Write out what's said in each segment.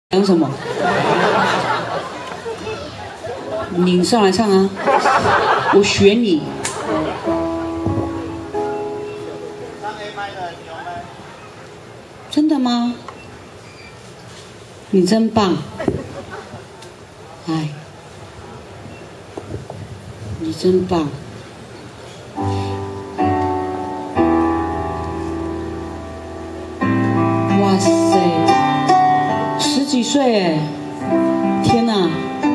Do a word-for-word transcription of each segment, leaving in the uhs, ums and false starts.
讲什么？你上来唱啊！我选你。真的吗？你真棒！哎，你真棒！哇塞！十几岁哎，天哪！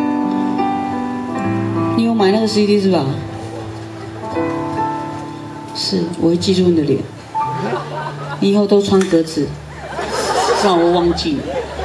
你有买那个 C D 是吧？是，我会记住你的脸。你以后都穿格子，让我忘记。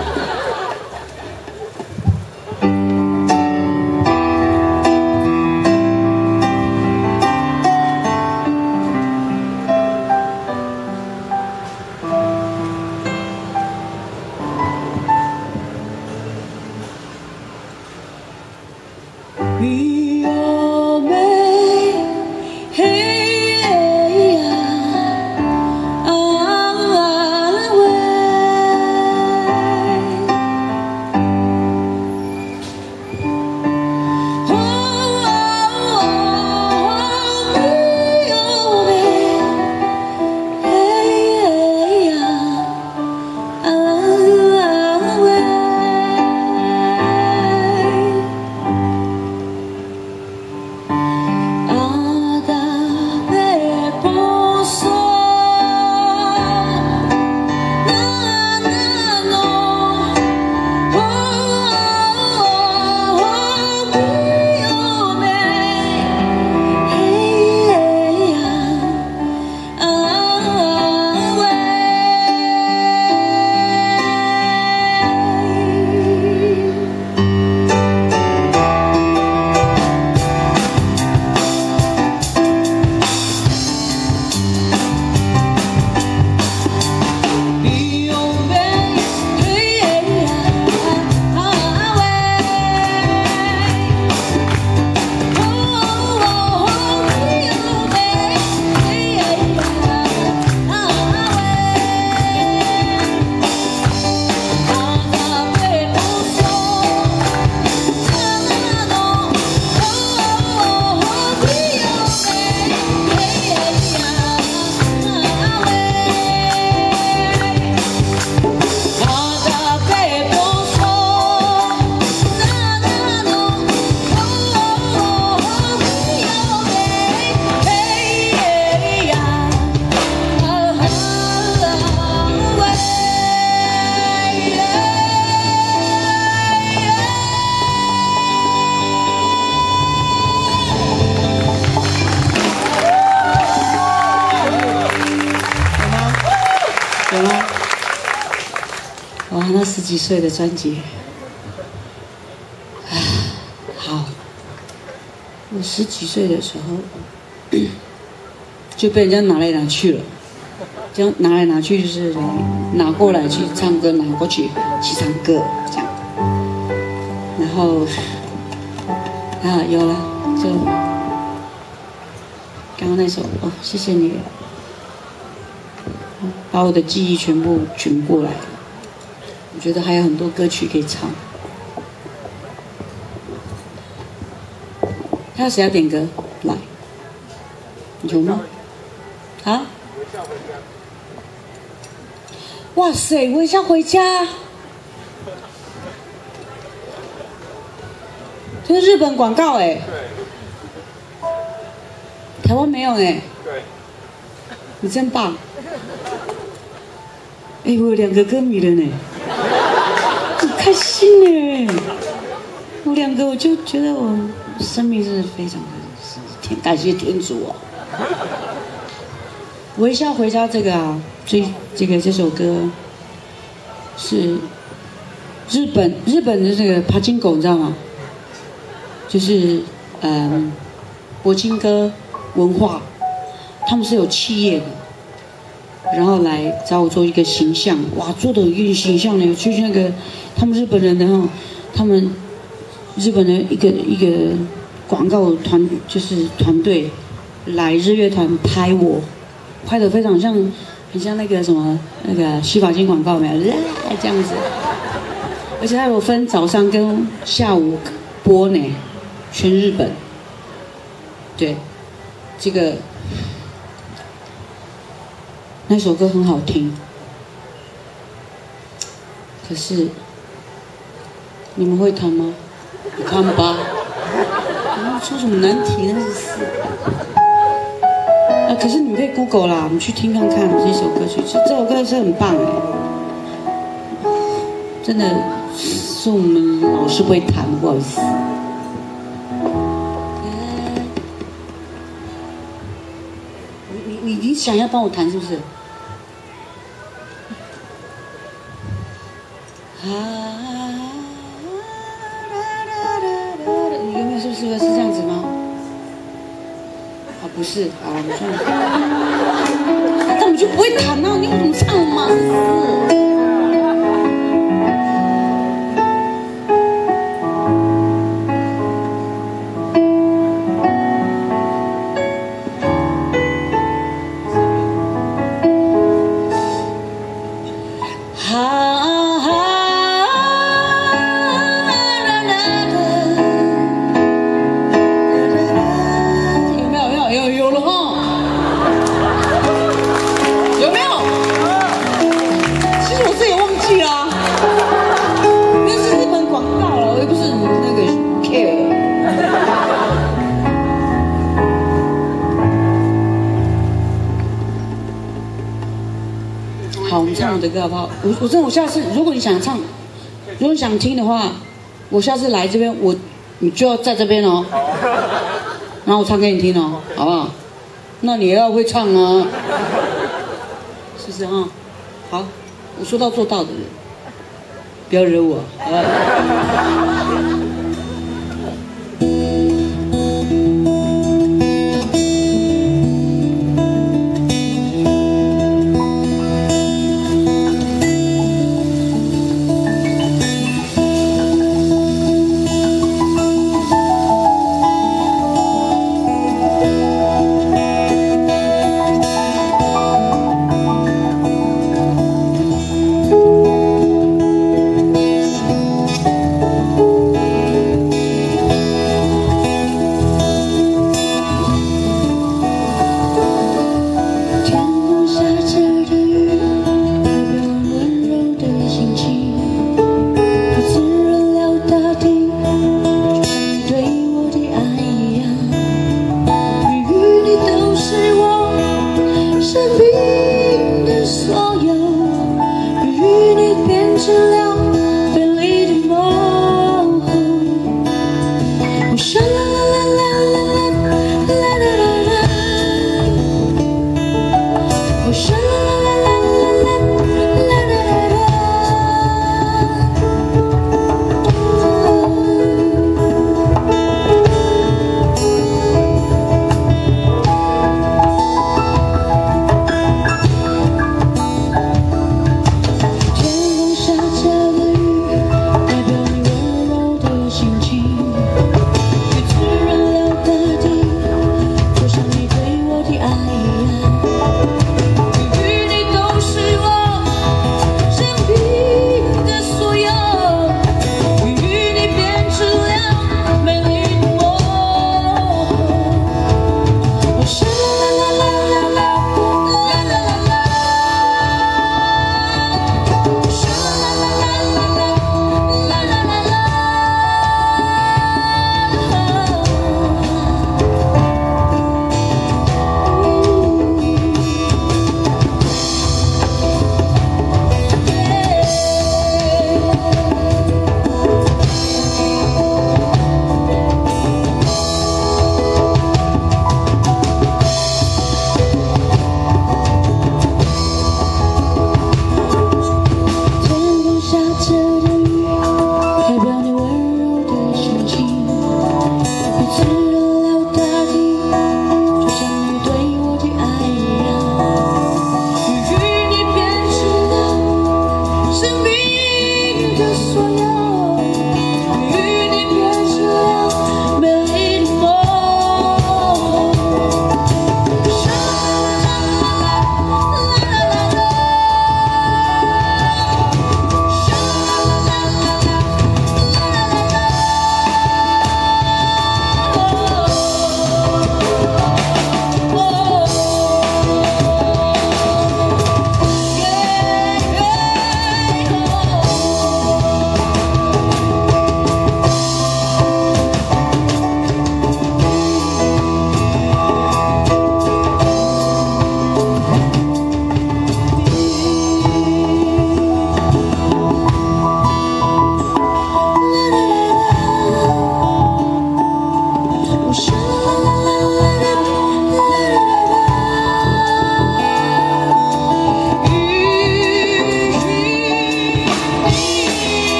你有美，嘿呀，啊喂，哦你有美，嘿呀，啊喂。有吗？哇，那十几岁的专辑，啊，好，我十几岁的时候就被人家拿来拿去了，这样拿来拿去就是拿过来去唱歌，拿过去去唱歌这样，然后啊有了，就刚刚那首哦，谢谢你。把我的记忆全部卷过来了，我觉得还有很多歌曲可以唱。还有谁要点歌？来，有吗？啊？哇塞，微笑回家，这是日本广告哎，台湾没有哎，你真棒。哎、欸，我有两个歌迷了呢，很开心呢。我两个，我就觉得我生命是非常的天，感谢天主哦。微笑回家这个啊，最这个这首歌是日本日本的这个爬金狗，你知道吗？就是嗯，柏青哥文化，他们是有企业的。然后来找我做一个形象，哇，做的一个形象呢，就是那个他们日本人的哈，他们日本的一个一个广告团，就是团队来日月潭拍我，拍的非常像，很像那个什么那个洗发精广告没有，这样子， 而且它有分早上跟下午播呢，全日本。对，这个那首歌很好听，可是你们会弹吗？你看吧，你们出什么难题呢？是。啊，可是你们可以 Google 啦，我们去听看看这首歌曲，这这首歌是很棒哎，真的是我们老师不会弹，不好意思。你你你想要帮我弹是不是？啊，你有没有是不是是这样子吗？啊，不是，啊，我算了。那我们就不会弹啊，你怎么唱嘛？是。好，我们唱我的歌好不好？我我真的，我下次如果你想唱，如果你想听的话，我下次来这边，我你就要在这边哦，然后我唱给你听哦，好不好？那你也要会唱啊，是不是啊？好，我说到做到的人，不要惹我，好不好？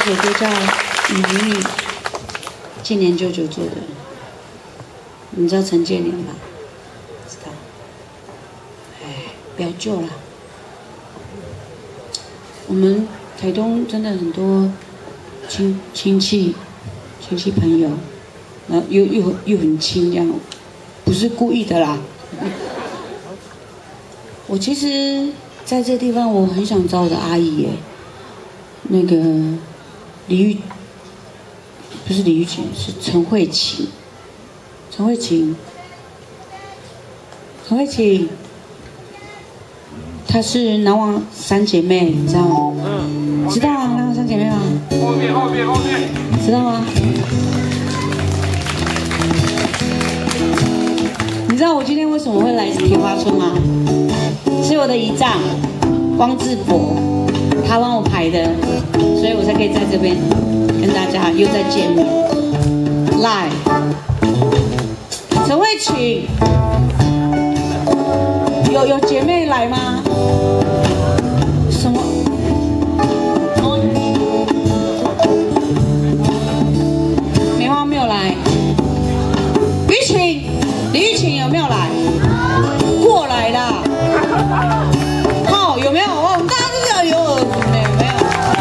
首歌叫《雨雨你》，今年舅舅做的。你知道陈建年吧？知道。哎，不要救了。我们台东真的很多亲亲戚、亲戚朋友，然后又又又很亲这样，不是故意的啦。我其实在这地方，我很想找我的阿姨耶，那个李玉，不是李玉琴，是陈慧琴。陈慧琴，陈慧琴，她是南王三姐妹，你知道吗？嗯，知道啊，南王三姐妹吗？后面后面后面，知道吗？你知道我今天为什么会来铁花村吗？是我的姨丈光志博，他帮我排的，所以我才可以在这边跟大家又再见面。来。陈慧琴，有有姐妹来吗？什么？梅花没有来。玉琴，李玉琴有没有来？过来啦。好，有没有？我们大家都是要有耳福的，有没有？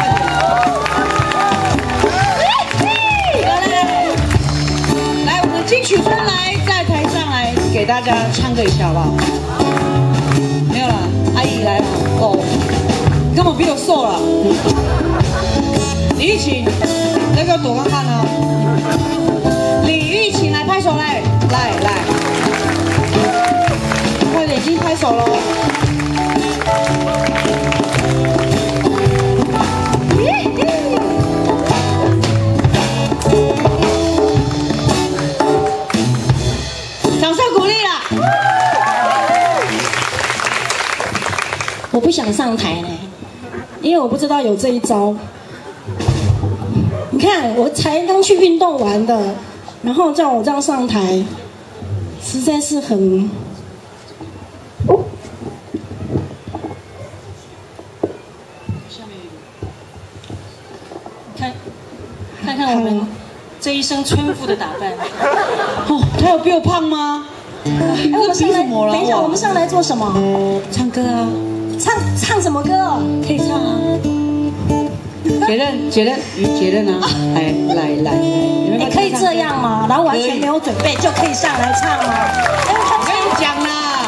来来来，来，我们金曲村来。给大家唱个一下好不好？没有了，阿姨来了哦，根本比我瘦了。李玉琴，那个躲看看呢？李玉琴来拍手来，来来，快点，已经拍手喽。 我不想上台呢，因为我不知道有这一招。你看，我才刚去运动完的，然后叫我这样上台，实在是很……看，看看我们这一身村妇的打扮。 哦，他有比我胖吗？ 哎，我们上来，等一下，我们上来做什么？ 唱歌啊。 唱唱什么歌哦？ 可以唱啊！杰任，杰任，于杰任啊！来来来来， 哎，可以这样吗？然后完全没有准备就可以上来唱吗？哎， 我跟你讲啦，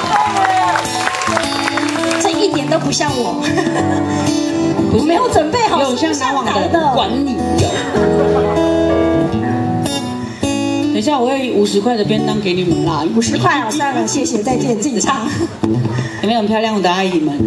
这一点都不像我，我没有准备好， 有像上台的，管你的。等一下，我会五十块的便当给你们啦。 五十块，算了，谢谢，再见，自己唱。 有没有很漂亮的阿姨们？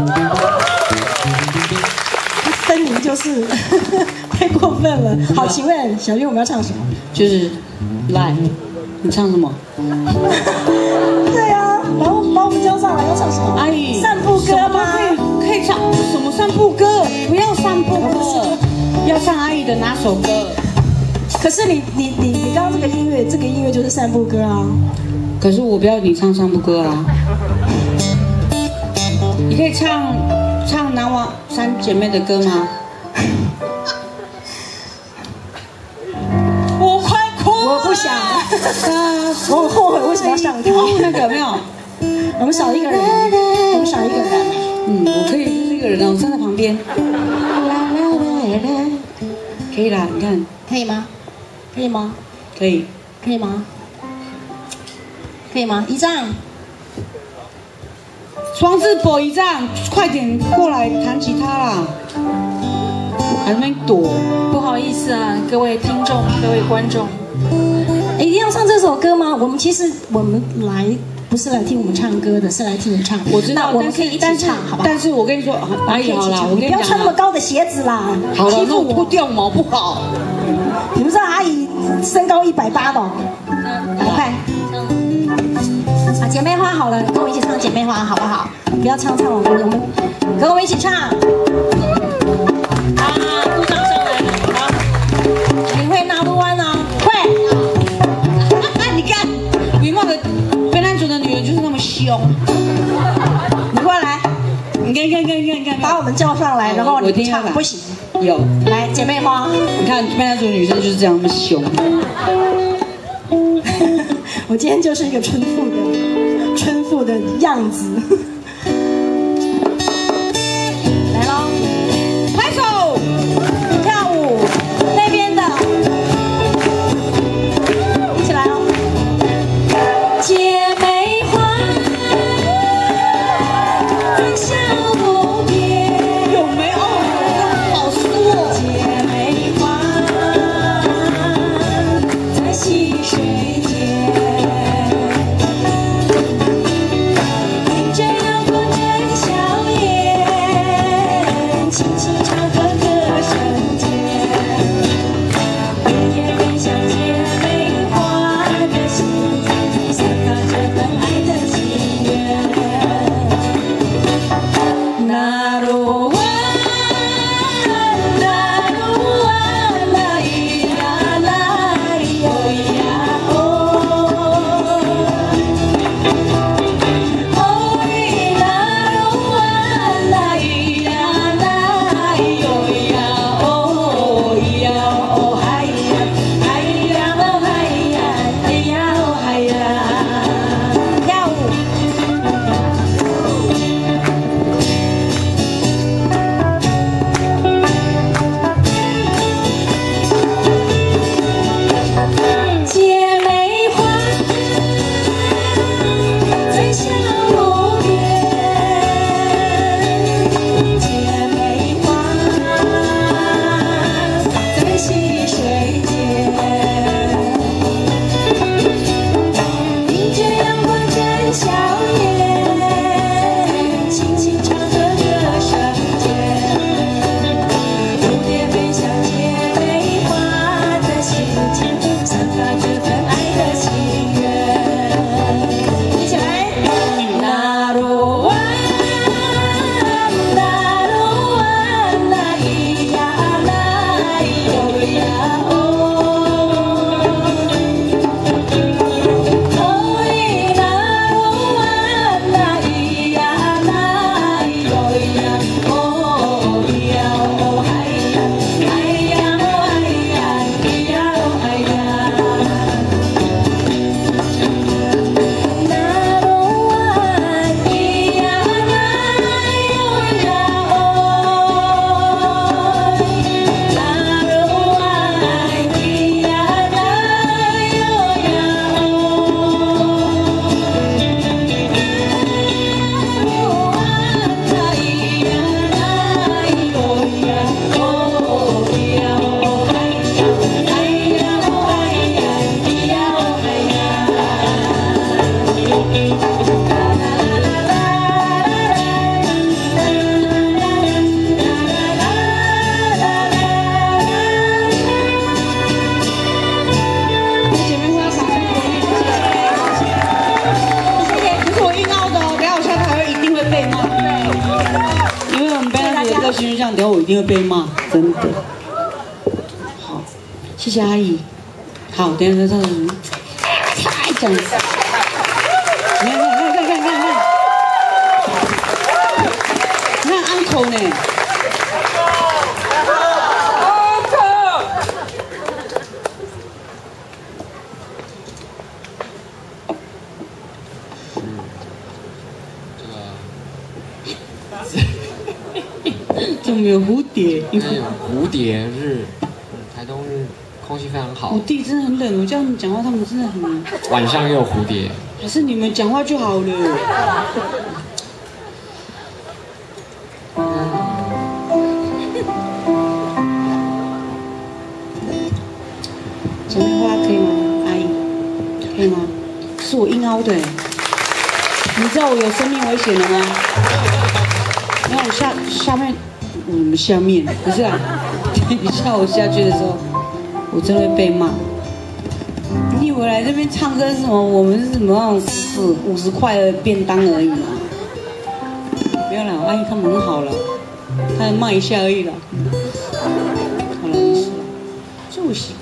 分明就是太过分了。好，请问小玉我们要唱什么？ 就是来，你唱什么？ 对啊，然后把我们叫上来要唱什么？ 阿姨， 散步歌吗？ 可以可以唱什么散步歌？不要散步歌，要唱阿姨的哪首歌？ 可是你你你你刚刚这个音乐，这个音乐就是散步歌啊。 可是我不要你唱散步歌啊。你可以唱唱南王三姐妹的歌吗？我快哭了， 我不想，我后悔为什么要上台？ 那个没有， 我们少一个人，我们少一个人。 嗯，我可以就是一个人啊，我站在旁边。可以啦，你看， 可以吗？可以吗？ 可以， 可以吗？可以吗？一丈。 双字博一丈，快点过来弹吉他啦！还没躲， 不好意思啊，各位听众、各位观众， 一定要唱这首歌吗？我们其实我们来不是来听我们唱歌的，是来听你唱。 我知道， 我们可以一起唱，好吧？ 但是我跟你说，阿姨好啦，我跟你讲， 不要穿那么高的鞋子啦， 好了，那我脱掉毛不好。 你们知道阿姨身高一百八的，来快。啊，姐妹花好了，跟我一起唱姐妹花好不好？不要唱唱我们，我们跟我们一起唱。啊，鼓掌上来了，好。你会拿不完啊？会。 你看，云梦的卑南族的女人就是那么凶。 你过来， 你看看看看你看你看， 把我们叫上来，然后你唱不行。 有， 来姐妹花， 你看麦当族女生就是这样那么凶。 我今天就是一个春妇的春妇的样子。来喽，拍手，跳舞，那边的，一起来喽。姐妹花，小不变，有没有？好说。姐妹花，在溪水间。 这样，等下我一定会被骂，真的。好，谢谢阿姨。好，等一下再唱，再讲一次。你看，看，看，看，看，看，看，你看 uncle 呢？ 怎么有蝴蝶？ 有蝴蝶日，台东日空气非常好。 我弟真的很冷，我叫他们讲话，他们真的很。 晚上又有蝴蝶。 还是你们讲话就好了。姐妹花可以吗？阿姨，可以吗？是我硬凹的，你知道我有生命危险了吗？你看我下下面。 我们下面不是啊，等一下我下去的时候，我真的会被骂。你以为来这边唱歌是什么？我们是什么那种四五十块的便当而已嘛？不要啦，阿姨他们很好了，他骂一下而已啦。好了，没事了，就行。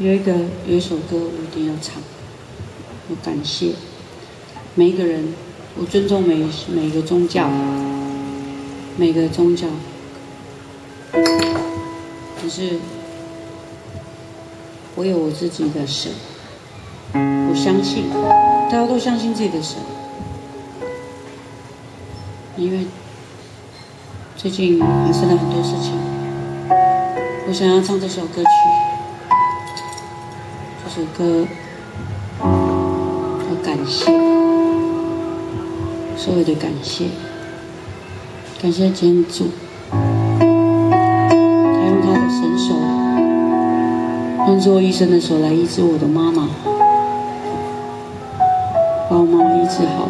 有一个有一首歌我一定要唱，我感谢每一个人，我尊重每每个宗教，每个宗教，可是我有我自己的神，我相信，大家都相信自己的神，因为最近发生了很多事情，我想要唱这首歌曲。这首歌，我感谢所有的感谢，感谢天主，他用他的神手，用做医生的手来医治我的妈妈，把我妈妈医治好。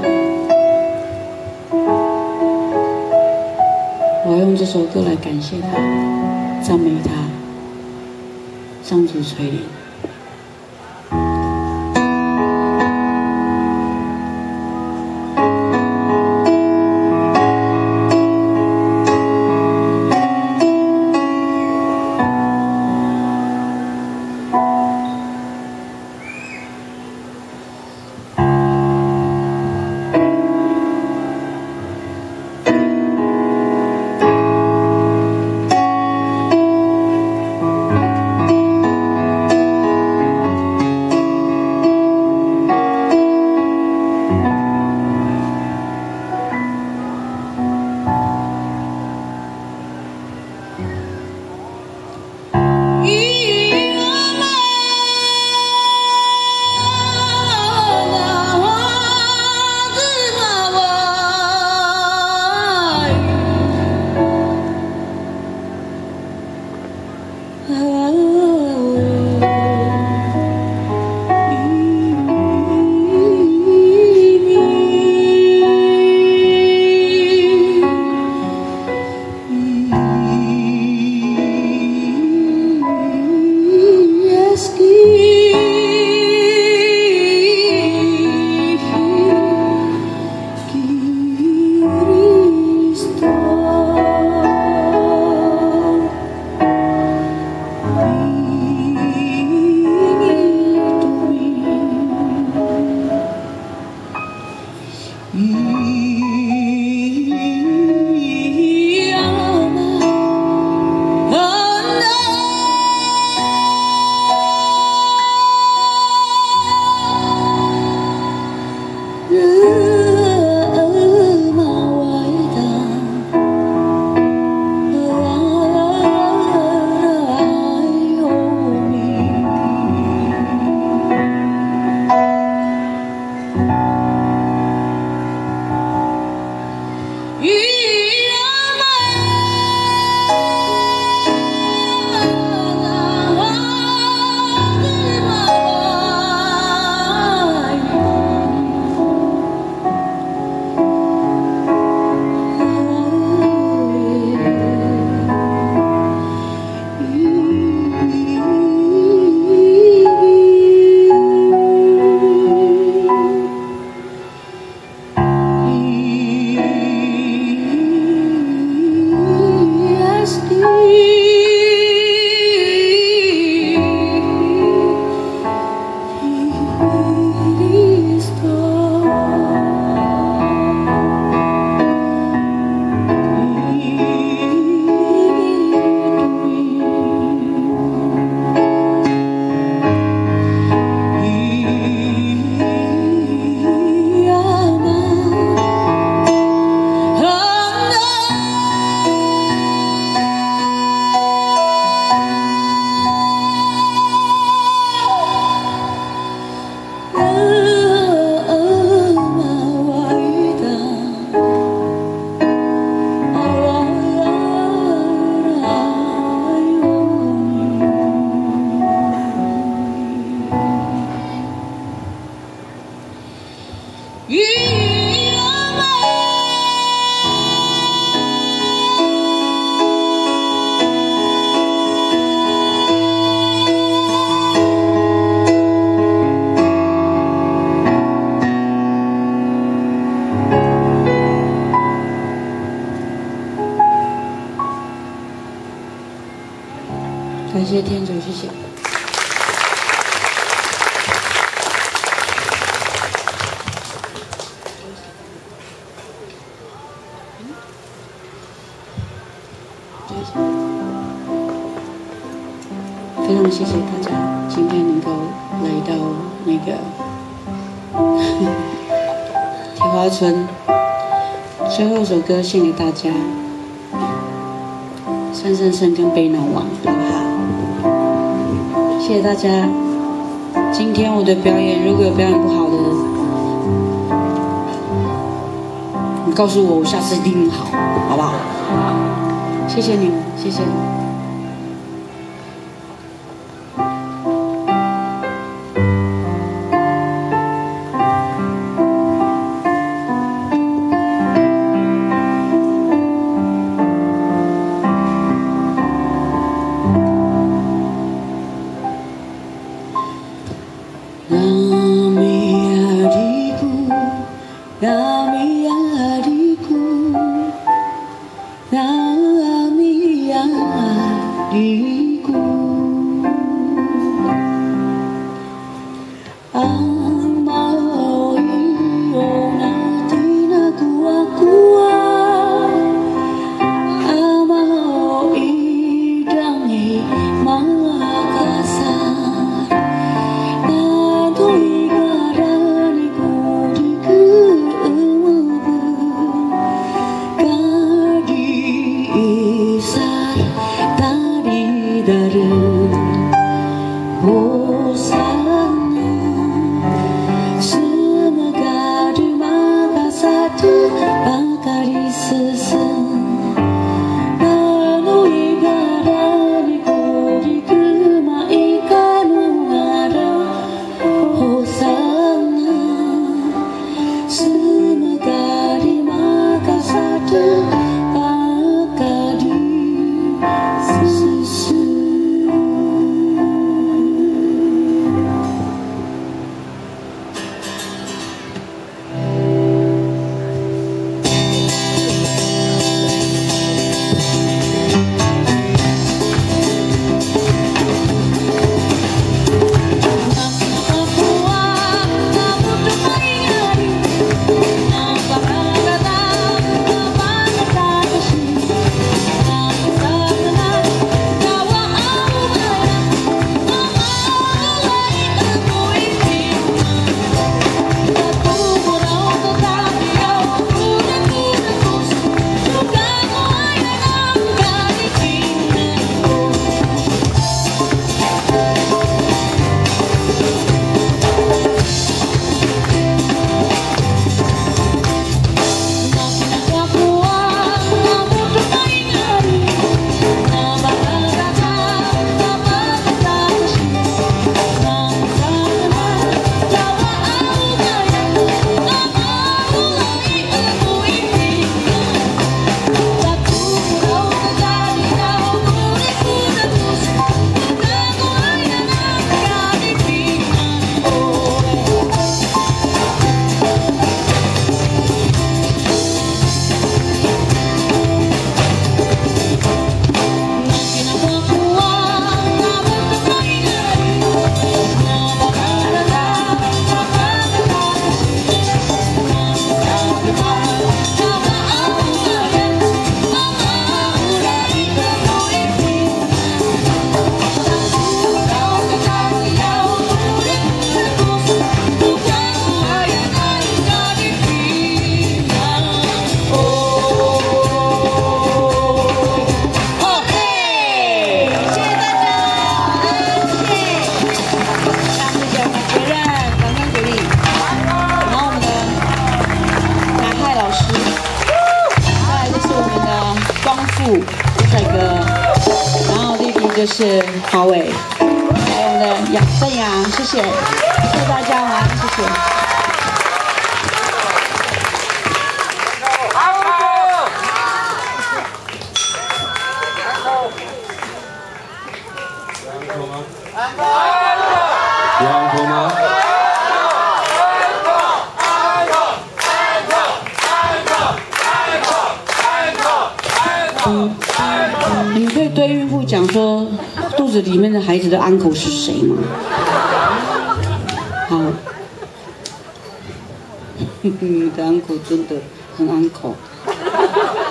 我要用这首歌来感谢他，赞美他，上主垂怜。 感谢天主，谢谢。 非常谢谢大家今天能够来到那个铁花村，最后一首歌献给大家，三生生跟贝脑王，好不好？谢谢大家。今天我的表演如果有表演不好的，你告诉我，我下次一定好，好不好？谢谢你们，谢谢你们。帅哥，然后弟弟就是华伟，还有我们的杨正阳，谢谢，谢谢大家晚安，谢谢。 有安可吗？ 嗯，你可以对孕妇讲说，肚子里面的孩子的安口是谁吗？好，你的安口真的很安口。